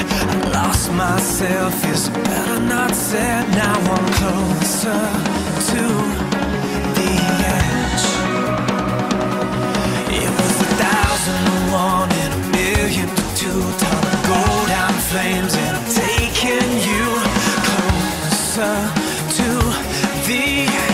I lost myself, it's better not said. Now I'm closer to the edge. It was 1,001 in a million to two. Time to go down flames and I'm taking you closer to the edge.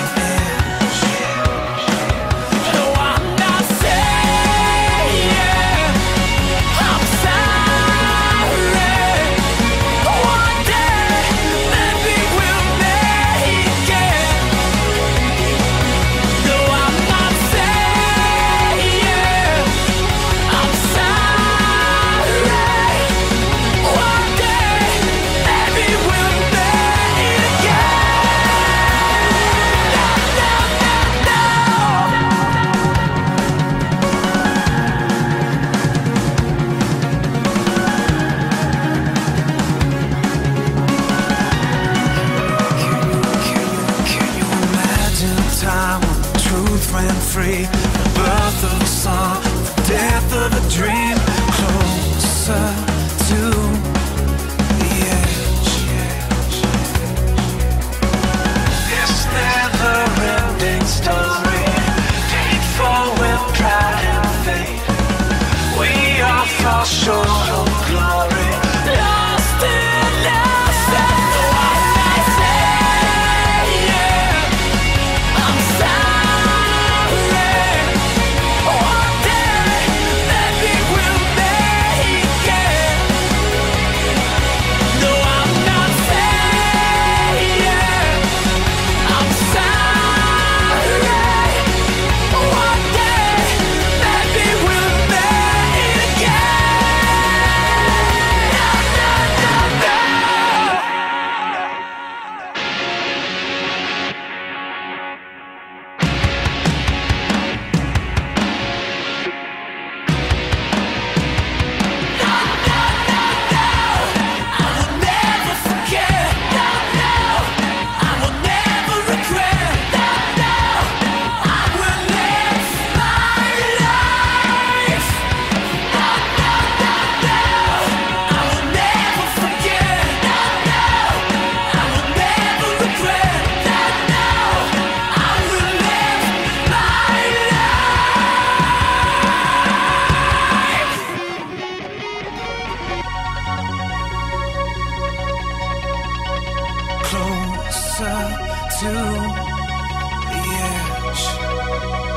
Free, the birth of a song, the death of a dream, closer to the edge. This never-ending story, painful with pride and fate. We all fall short of glory, lost in ourselves. Closer to the edge.